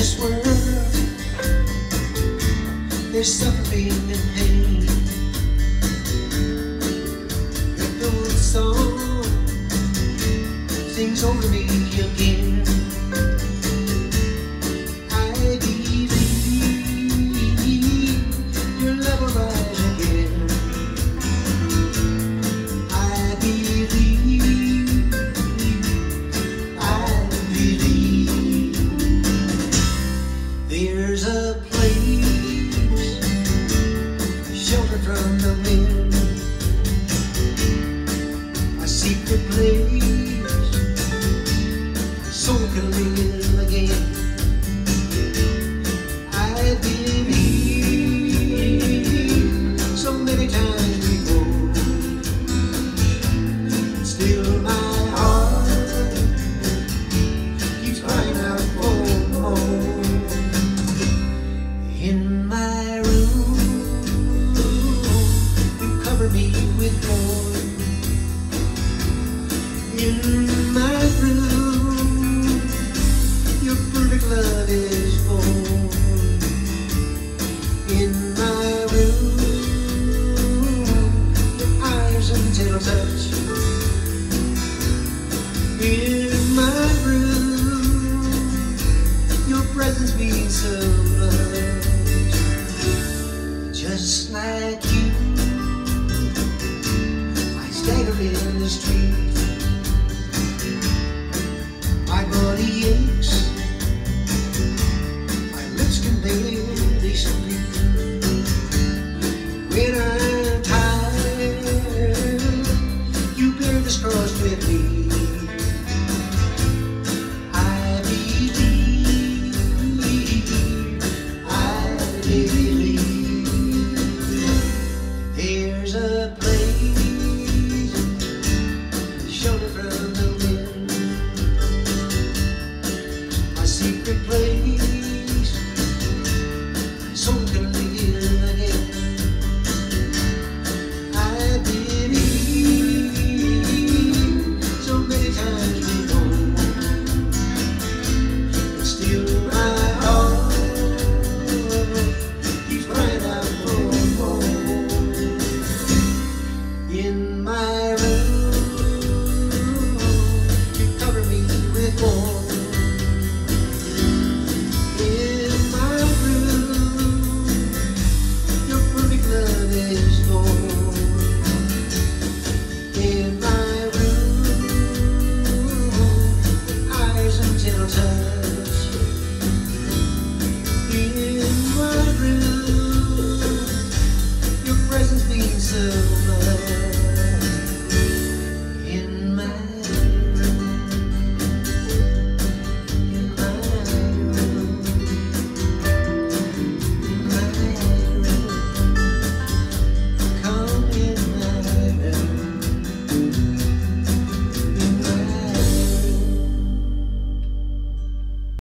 this world, there's suffering and pain. Let the old song sings over me again. I believe your love will rise again. I believe there's a place sheltered from the wind, a secret place soul can live again. I believe so many times before, still my heart keeps crying out for more. In my room, you cover me with warmth. In my room, your perfect love is born. In my room, your eyes and gentle touch. In my room, your presence means so much. Just like you, I stagger in the street. My body aches, my lips can barely speak. When I'm tired, you bear this cross with me. I believe there's a place sheltered from the wind, a secret place soul can live again. I believe so many times before, but still my heart keeps crying out for more. In my room, you cover me with warmth. In my room, your perfect love is born. In my room, eyes and gentle touch. In my room, your presence means so